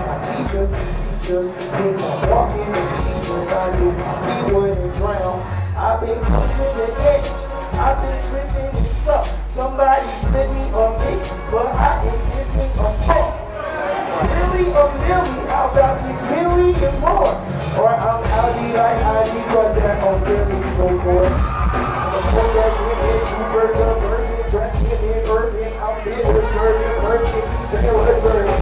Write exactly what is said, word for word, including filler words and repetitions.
my teachers and teachers. Then I'm walking with Jesus, I knew he wouldn't drown. I've been cruising the edge, I've been tripping and stuff. Somebody split me a bit, but I ain't giving a fuck. Really a million, how about six million more? Or I'm outie like I need, but that on really no more. Support that in two birds of burden, dressed in urban outfit, with shirt and urban, they were dirty.